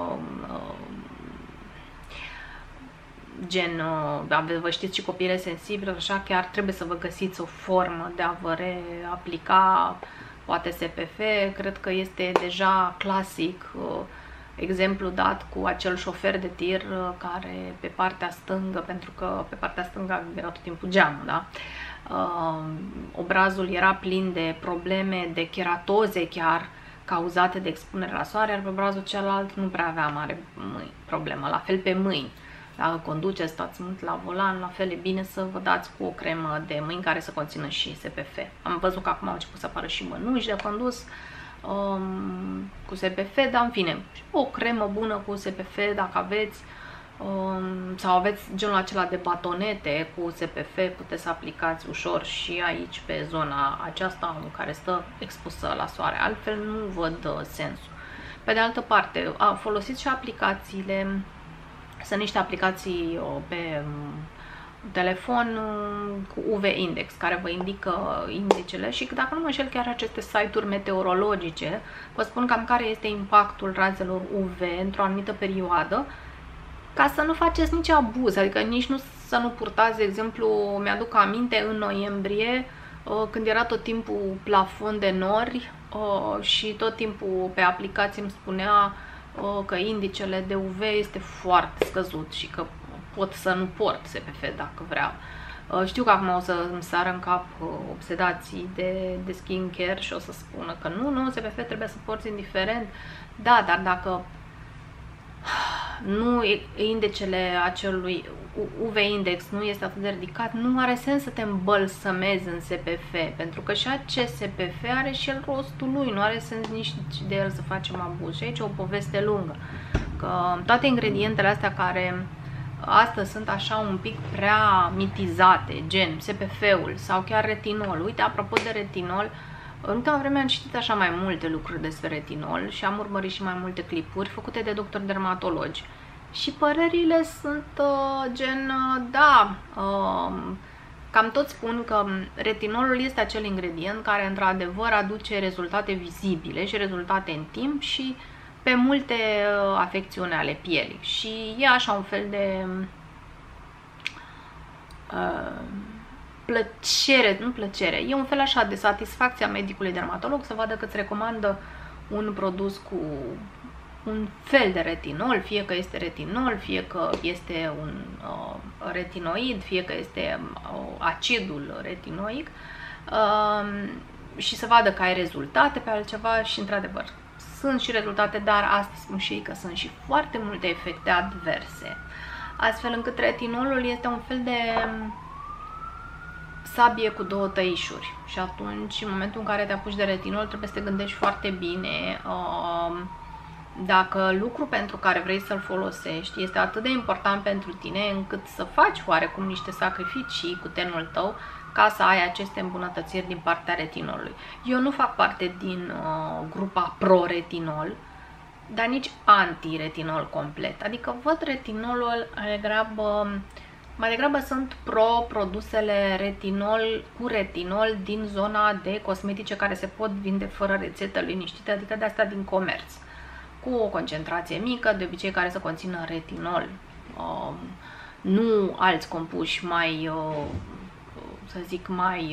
gen, vă știți și copiile sensibile, așa, chiar trebuie să vă găsiți o formă de a vă reaplica poate SPF. Cred că este deja clasic exemplu dat cu acel șofer de tir care pe partea stângă, pentru că pe partea stângă era tot timpul geamul, da? Obrazul era plin de probleme, de cheratoze chiar, cauzate de expunere la soare, iar pe obrazul celălalt nu prea avea mare problemă. La fel pe mâini. Dacă conduceți, stați mult la volan, la fel e bine să vă dați cu o cremă de mâini care să conțină și SPF. Am văzut că acum au început să apară și mănuși de condus cu SPF, dar în fine, o cremă bună cu SPF dacă aveți, sau aveți genul acela de batonete cu SPF, puteți să aplicați ușor și aici pe zona aceasta în care stă expusă la soare, altfel nu văd sensul. Pe de altă parte, folosiți și aplicațiile. Sunt niște aplicații pe telefon cu UV Index, care vă indică indicele și dacă nu mă înșel chiar aceste site-uri meteorologice vă spun cam care este impactul razelor UV într-o anumită perioadă, ca să nu faceți nici abuz, adică nici nu să nu purtați, de exemplu, mi-aduc aminte în noiembrie când era tot timpul plafon de nori și tot timpul pe aplicații îmi spunea că indicele de UV este foarte scăzut și că pot să nu port SPF dacă vreau. Știu că acum o să îmi sară în cap obsedații de skincare și o să spună că nu, SPF trebuie să porți indiferent. Da, dar dacă nu indicele acelui UV index nu este atât de ridicat, nu are sens să te îmbălsămezi în SPF, pentru că și acest SPF are și el rostul lui, nu are sens nici de el să facem abuz. Și aici o poveste lungă, că toate ingredientele astea care astăzi sunt așa un pic prea mitizate, gen SPF-ul sau chiar retinol. Uite, apropo de retinol, în ultima vreme am citit așa mai multe lucruri despre retinol și am urmărit și mai multe clipuri făcute de doctori dermatologi. Și părerile sunt gen, da, cam toți spun că retinolul este acel ingredient care într-adevăr aduce rezultate vizibile și rezultate în timp și pe multe afecțiuni ale pielii. Și e așa un fel de plăcere, nu plăcere, e un fel așa de satisfacție a medicului dermatolog să vadă că îți recomandă un produs cu un fel de retinol, fie că este retinol, fie că este un retinoid, fie că este acidul retinoic, și să vadă că ai rezultate pe altceva și într-adevăr sunt și rezultate, dar astăzi spun și ei că sunt și foarte multe efecte adverse, astfel încât retinolul este un fel de sabie cu două tăișuri și atunci, în momentul în care te apuci de retinol, trebuie să te gândești foarte bine dacă lucrul pentru care vrei să-l folosești este atât de important pentru tine încât să faci oarecum niște sacrificii cu tenul tău ca să ai aceste îmbunătățiri din partea retinolului. Eu nu fac parte din grupa pro-retinol, dar nici anti-retinol complet. Adică văd retinolul mai degrabă sunt pro-produsele retinol cu retinol din zona de cosmetice care se pot vinde fără rețetă liniștită, adică de asta din comerț, cu o concentrație mică, de obicei care să conțină retinol, nu alți compuși mai, să zic,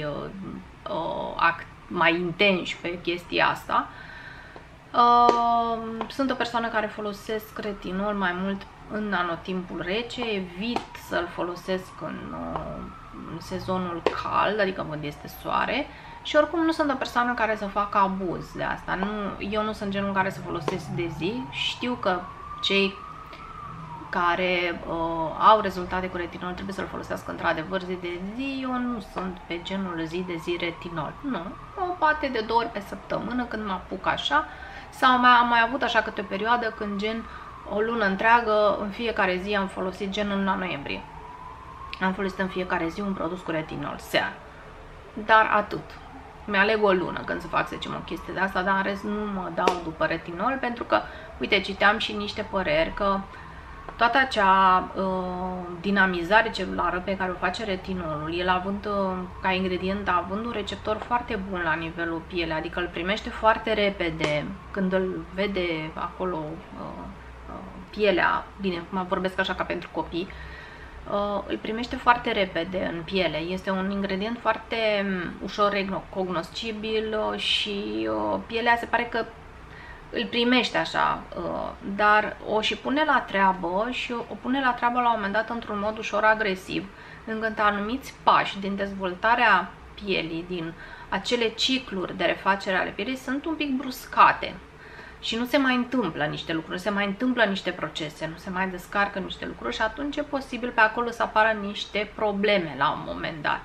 mai intenși pe chestia asta. Sunt o persoană care folosesc retinol mai mult în anotimpul rece, evit să-l folosesc în sezonul cald, adică când este soare, și oricum nu sunt o persoană care să facă abuz de asta. Eu nu sunt genul care să folosesc de zi. Știu că cei care au rezultate cu retinol trebuie să-l folosească într-adevăr zi de zi. Eu nu sunt pe genul zi de zi retinol. Nu. Poate de 2 ori pe săptămână când mă apuc așa. Sau am mai avut așa câte o perioadă când gen o lună întreagă, în fiecare zi am folosit, gen în luna noiembrie. Am folosit în fiecare zi un produs cu retinol, seara. Dar atât. Mi-aleg o lună când să fac, să zicem, o chestie de asta, dar în rest nu mă dau după retinol, pentru că, uite, citeam și niște păreri că toată acea dinamizare celulară pe care o face retinolul, el având ca ingredient, având un receptor foarte bun la nivelul pielei, adică îl primește foarte repede când îl vede acolo pielea, bine, mă vorbesc așa ca pentru copii, îl primește foarte repede în piele. Este un ingredient foarte ușor cognoscibil și pielea se pare că îl primește așa, dar o și pune la treabă și o pune la treabă la un moment dat într-un mod ușor agresiv, încât anumiți pași din dezvoltarea pielii, din acele cicluri de refacere ale pielii sunt un pic bruscate. Și nu se mai întâmplă niște lucruri, nu se mai întâmplă niște procese, nu se mai descarcă niște lucruri și atunci e posibil pe acolo să apară niște probleme la un moment dat.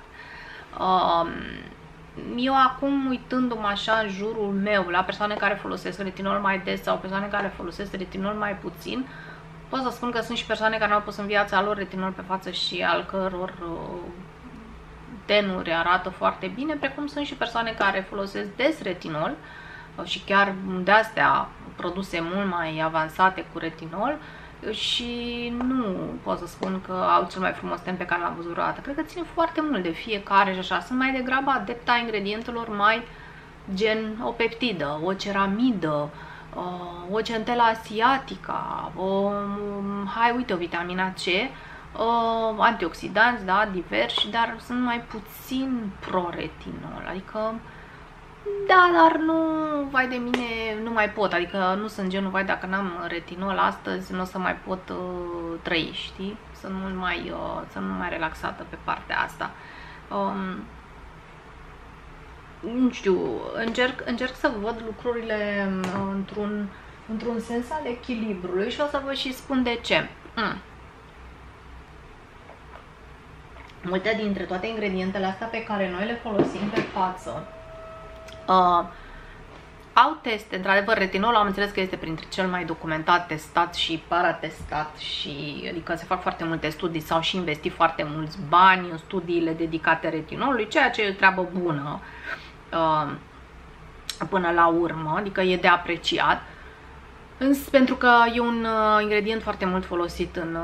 Eu acum, uitându-mă așa în jurul meu, la persoane care folosesc retinol mai des sau persoane care folosesc retinol mai puțin, pot să spun că sunt și persoane care nu au pus în viața lor retinol pe față și al căror tenuri arată foarte bine, precum sunt și persoane care folosesc des retinol și chiar de-astea produse mult mai avansate cu retinol și nu pot să spun că au cel mai frumos ten pe care l-am văzut vreodată. Cred că ține foarte mult de fiecare și așa. Sunt mai degrabă adepta a ingredientelor mai gen o peptidă, o ceramidă, o centela asiatica, o vitamina C, antioxidanți, da, diversi, dar sunt mai puțin pro-retinol, adică da, dar nu, vai de mine, nu mai pot, adică nu sunt genul, vai, dacă n-am retinol astăzi, nu o să mai pot trăi, știi? Sunt mult mai relaxată pe partea asta. Nu știu, încerc să văd lucrurile într-un sens al echilibrului și o să vă și spun de ce. Multe dintre toate ingredientele astea pe care noi le folosim pe față au teste, într-adevăr, retinolul am înțeles că este printre cel mai documentat, testat și paratestat și adică se fac foarte multe studii, s-au și investit foarte mulți bani în studiile dedicate retinolului, ceea ce e o treabă bună până la urmă, adică e de apreciat, pentru că e un ingredient foarte mult folosit în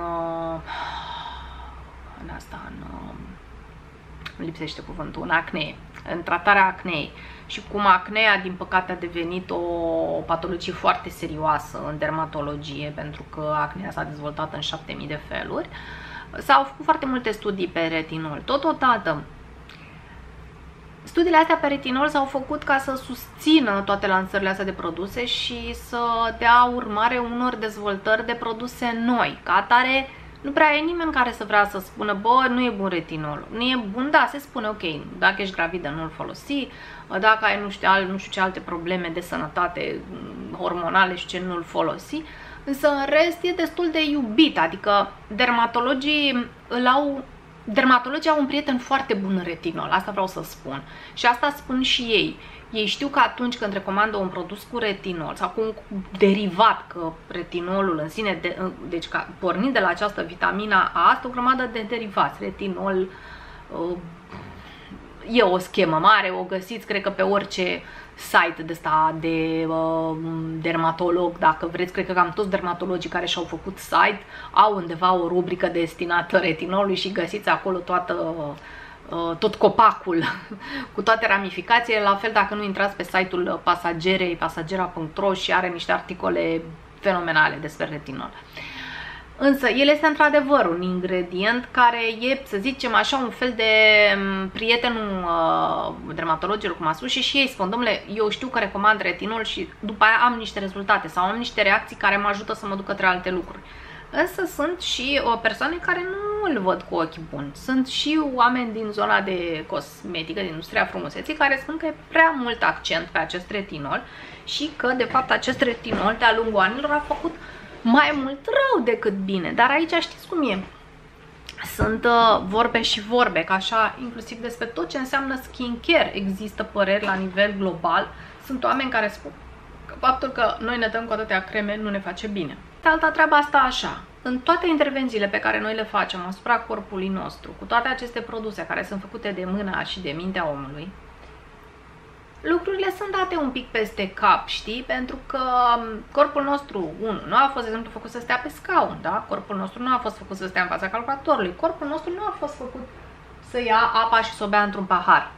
lipsește cuvântul, în acne, în tratarea acneei. Și cum acnea, din păcate, a devenit o patologie foarte serioasă în dermatologie, pentru că acnea s-a dezvoltat în 7000 de feluri, s-au făcut foarte multe studii pe retinol. Totodată, studiile astea pe retinol s-au făcut ca să susțină toate lansările astea de produse și să dea urmare unor dezvoltări de produse noi. Ca atare, nu prea e nimeni care să vrea să spună, bă, nu e bun retinol. Nu e bun, da, se spune, ok, dacă ești gravidă nu-l folosi, dacă ai nu știu ce alte probleme de sănătate hormonale și ce nu-l folosi, însă în rest e destul de iubit, adică dermatologii au un prieten foarte bun în retinol, asta vreau să spun. Și asta spun și ei. Ei știu că atunci când recomandă un produs cu retinol sau cu un derivat, că retinolul în sine, deci pornind de la această vitamina A, asta o grămadă de derivați, retinol, e o schemă mare, o găsiți, cred că pe orice site de ăsta de dermatolog, dacă vreți, cred că cam toți dermatologii care și-au făcut site au undeva o rubrică destinată retinolului și găsiți acolo tot copacul cu toate ramificațiile. La fel, dacă nu intrați pe site-ul Pasagerei, pasagera.ro, și are niște articole fenomenale despre retinol. Însă el este într-adevăr un ingredient care e, să zicem așa, un fel de prietenul dermatologilor, cum a spus, și ei spun, domnule, eu știu că recomand retinol și după aia am niște rezultate sau am niște reacții care mă ajută să mă duc către alte lucruri. Însă sunt și persoane care nu îl văd cu ochi buni. Sunt și oameni din zona de cosmetică, din industria frumuseții, care spun că e prea mult accent pe acest retinol și că, de fapt, acest retinol de-a lungul anilor a făcut mai mult rău decât bine. Dar aici știți cum e. Sunt vorbe și vorbe, că așa, inclusiv despre tot ce înseamnă skincare, există păreri la nivel global. Sunt oameni care spun că faptul că noi ne dăm cu atâtea creme nu ne face bine. De alta treaba asta așa. În toate intervențiile pe care noi le facem asupra corpului nostru, cu toate aceste produse care sunt făcute de mâna și de mintea omului, lucrurile sunt date un pic peste cap, știi? Pentru că corpul nostru, nu a fost, de exemplu, făcut să stea pe scaun, da? Corpul nostru nu a fost făcut să stea în fața calculatorului. Corpul nostru nu a fost făcut să ia apa și să o bea într-un pahar.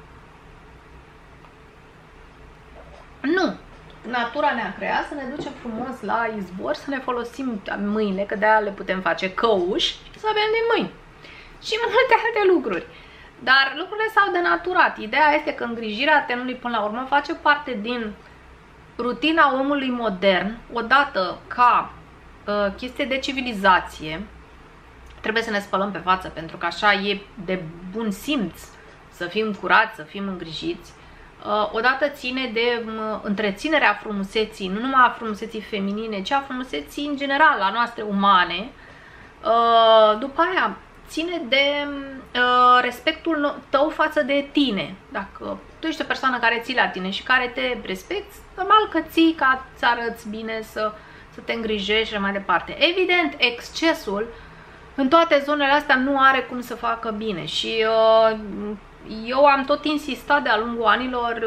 Nu! Natura ne-a creat să ne ducem frumos la izvor, să ne folosim mâinile, că de-aia le putem face căuși și să bem din mâini. Și multe alte lucruri. Dar lucrurile s-au denaturat. Ideea este că îngrijirea tenului până la urmă face parte din rutina omului modern, odată ca chestie de civilizație. Trebuie să ne spălăm pe față, pentru că așa e de bun simț să fim curați, să fim îngrijiți. Odată ține de întreținerea frumuseții, nu numai a frumuseții feminine, ci a frumuseții în general, a noastre umane. După aia ține de respectul tău față de tine. Dacă tu ești o persoană care ții la tine și care te respecti, normal că ții ca să arăți bine, să te îngrijești și mai departe. Evident, excesul în toate zonele astea nu are cum să facă bine și eu am tot insistat de-a lungul anilor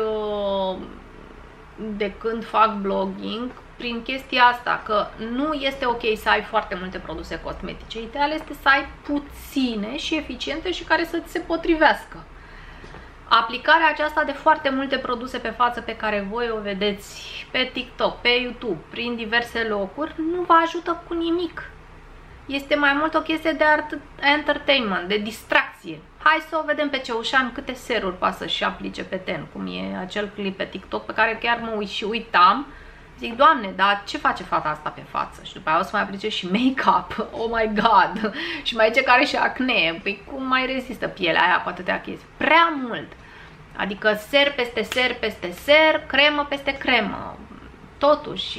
de când fac blogging prin chestia asta, că nu este ok să ai foarte multe produse cosmetice. Ideal este să ai puține și eficiente și care să ți se potrivească. Aplicarea aceasta de foarte multe produse pe față pe care voi o vedeți pe TikTok, pe YouTube, prin diverse locuri, nu vă ajută cu nimic. Este mai mult o chestie de entertainment, de distracție. Hai să o vedem pe Ceușan câte seruri poate să-și aplice pe ten, cum e acel clip pe TikTok pe care chiar mă uit și uitam. Zic, Doamne, dar ce face fata asta pe față? Și după aia o să mai aplice și make-up, oh my god, și mai zice că are și acne. Păi cum mai rezistă pielea aia cu atâtea chestii? Prea mult. Adică ser peste ser peste ser, cremă peste cremă. Totuși,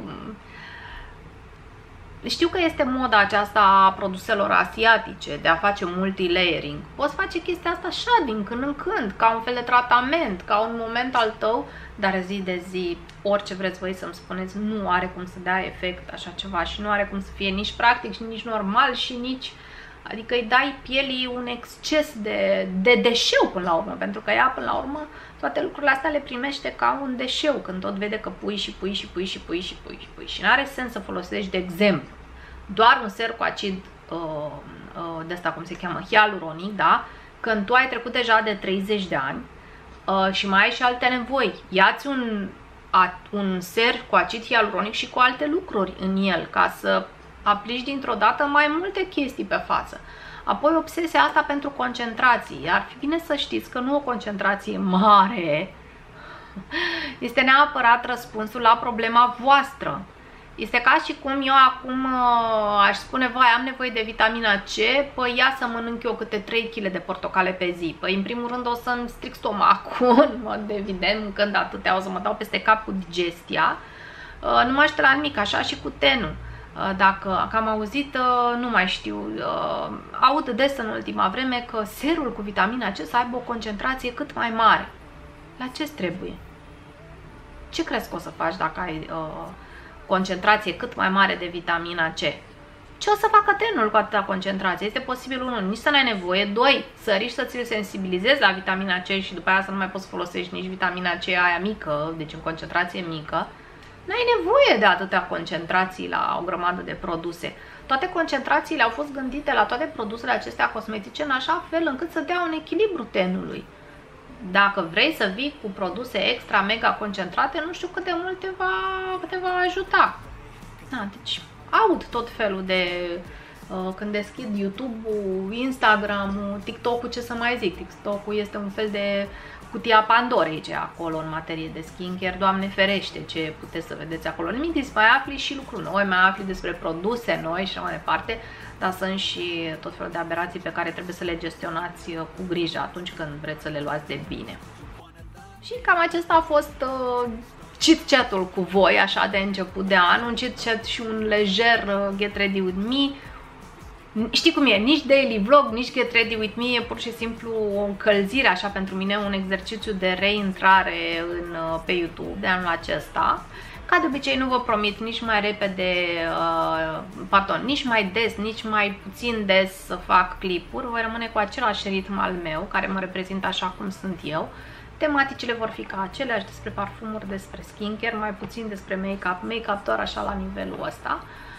știu că este moda aceasta a produselor asiatice de a face multilayering. Poți face chestia asta așa din când în când, ca un fel de tratament, ca un moment al tău, dar zi de zi, orice vreți voi să-mi spuneți, nu are cum să dea efect așa ceva și nu are cum să fie nici practic și nici normal și nici... Adică îi dai pielii un exces de deșeu până la urmă, pentru că ea până la urmă toate lucrurile astea le primește ca un deșeu când tot vede că pui și pui și pui și pui și pui și pui. Și nu are sens să folosești, de exemplu, doar un ser cu acid de asta, cum se cheamă, hialuronic, da? Când tu ai trecut deja de 30 de ani și mai ai și alte nevoi. Ia-ți un ser cu acid hialuronic și cu alte lucruri în el, ca să aplici dintr-o dată mai multe chestii pe față. Apoi obsesia asta pentru concentrații. Ar fi bine să știți că nu o concentrație mare este neapărat răspunsul la problema voastră. Este ca și cum eu acum aș spune, vai, am nevoie de vitamina C, păi ia să mănânc eu câte 3 kg de portocale pe zi. Păi în primul rând o să-mi stric stomacul, în mod evident, mâncând atâtea, o să mă dau peste cap cu digestia. Nu mă ajută la nimic, așa și cu tenul. Dacă am auzit, nu mai știu, aud des în ultima vreme că serul cu vitamina C să aibă o concentrație cât mai mare. La ce trebuie? Ce crezi că o să faci dacă ai concentrație cât mai mare de vitamina C? Ce o să facă tenul cu atâta concentrație? Este posibil, 1, nici să n-ai nevoie, 2, să riști să ți-l sensibilizezi la vitamina C și după aia să nu mai poți folosești nici vitamina C aia mică, deci în concentrație mică. N-ai nevoie de atâtea concentrații la o grămadă de produse. Toate concentrațiile au fost gândite la toate produsele acestea cosmetice în așa fel încât să dea un echilibru tenului. Dacă vrei să vii cu produse extra mega concentrate, nu știu cât de mult te va ajuta. Da, deci aud tot felul de... când deschid YouTube-ul, Instagram-ul, TikTok-ul, ce să mai zic. TikTok-ul este un fel de cutia Pandorei ce acolo în materie de skincare, Doamne ferește ce puteți să vedeți acolo. Nimic dis, mai afli și lucruri noi, mai afli despre produse noi și așa mai departe, dar sunt și tot felul de aberații pe care trebuie să le gestionați cu grijă atunci când vreți să le luați de bine. Și cam acesta a fost chit-chat-ul cu voi, așa de început de an, un chit-chat și un lejer Get Ready With Me. Știi cum e, nici daily vlog, nici Get Ready With Me, e pur și simplu o încălzire așa pentru mine, un exercițiu de reintrare pe YouTube de anul acesta. Ca de obicei nu vă promit nici mai repede, nici mai des, nici mai puțin des să fac clipuri, voi rămâne cu același ritm al meu, care mă reprezintă așa cum sunt eu. Tematicile vor fi ca aceleași, despre parfumuri, despre skincare, mai puțin despre make-up, make-up doar așa la nivelul ăsta.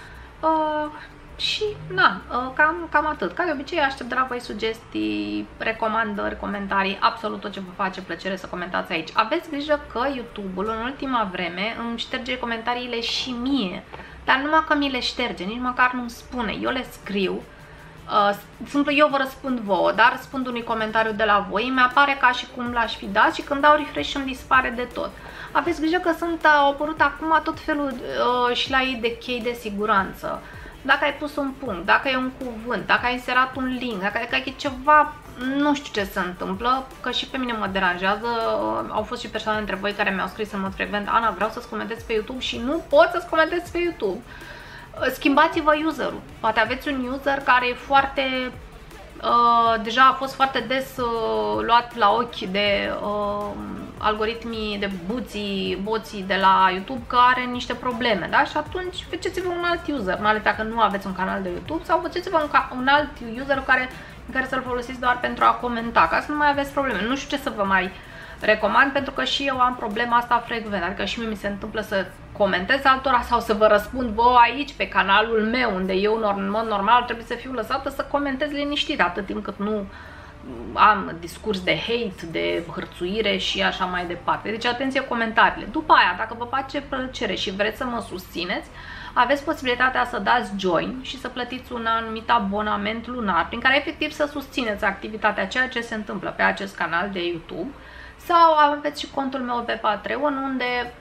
Și na, cam atât. Ca de obicei aștept de la voi sugestii, recomandări, comentarii, absolut tot ce vă face plăcere să comentați aici. Aveți grijă că YouTube-ul în ultima vreme îmi șterge comentariile și mie, dar numai că mi le șterge, nici măcar nu-mi spune. Eu le scriu, simplu eu vă răspund vouă, dar răspund unui comentariu de la voi, mi apare ca și cum l-aș fi dat și când dau refresh îmi dispare de tot. Aveți grijă că au apărut acum tot felul și la ei de chei de siguranță. Dacă ai pus un punct, dacă e un cuvânt, dacă ai inserat un link, dacă e ceva, nu știu ce se întâmplă, că și pe mine mă deranjează. Au fost și persoane între voi care mi-au scris în mod frecvent: Ana, vreau să-ți comentez pe YouTube și nu pot să-ți comentez pe YouTube. Schimbați-vă userul. Poate aveți un user care e foarte... deja a fost foarte des luat la ochi de algoritmii, de boții de la YouTube, că are niște probleme, da? Și atunci faceți-vă un alt user, mai ales dacă nu aveți un canal de YouTube, sau faceți-vă un alt user care să-l folosiți doar pentru a comenta, ca să nu mai aveți probleme. Nu știu ce să vă mai recomand, pentru că și eu am problema asta frecvent, adică și mie mi se întâmplă să comentez altora sau să vă răspund vouă aici pe canalul meu, unde eu în mod normal trebuie să fiu lăsată să comentez liniștit atât timp cât nu am discurs de hate, de hărțuire și așa mai departe. Deci atenție comentariile. După aia, dacă vă face plăcere și vreți să mă susțineți, aveți posibilitatea să dați join și să plătiți un anumit abonament lunar, prin care efectiv să susțineți activitatea, ceea ce se întâmplă pe acest canal de YouTube. Sau aveți și contul meu pe Patreon,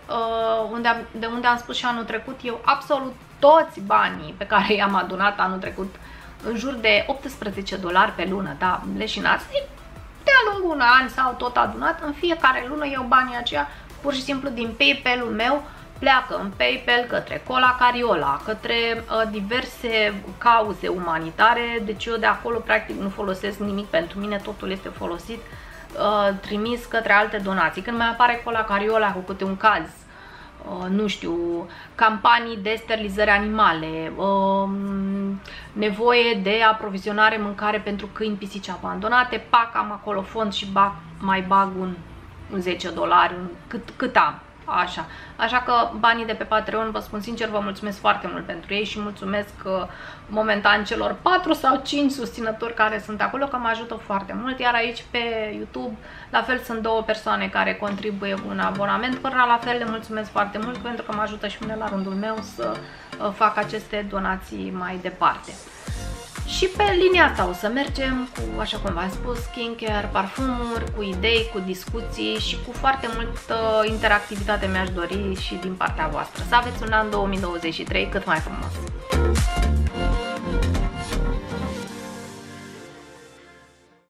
de unde am spus și anul trecut, eu absolut toți banii pe care i-am adunat anul trecut, în jur de $18 pe lună, da, leșinați, de-a lungul unui an sau tot adunat, în fiecare lună eu banii aceia, pur și simplu din PayPal-ul meu, pleacă în PayPal către Cola Cariola, către diverse cauze umanitare, deci eu de acolo practic nu folosesc nimic pentru mine, totul este folosit, trimis către alte donații. Când mai apare Cola Cariola cu câte un caz, nu știu, campanii de sterilizări animale, nevoie de aprovizionare mâncare pentru câini, pisici abandonate, pac, am acolo fond și mai bag un $10, cât am. Așa că banii de pe Patreon, vă spun sincer, vă mulțumesc foarte mult pentru ei și mulțumesc momentan celor 4 sau 5 susținători care sunt acolo, că mă ajută foarte mult. Iar aici pe YouTube, la fel, sunt 2 persoane care contribuie cu un abonament, cărora la fel le mulțumesc foarte mult pentru că mă ajută și mine la rândul meu să fac aceste donații mai departe. Și pe linia asta o să mergem cu, așa cum v-am spus, skincare, parfumuri, cu idei, cu discuții și cu foarte multă interactivitate mi-aș dori și din partea voastră. Să aveți un an 2023 cât mai frumos!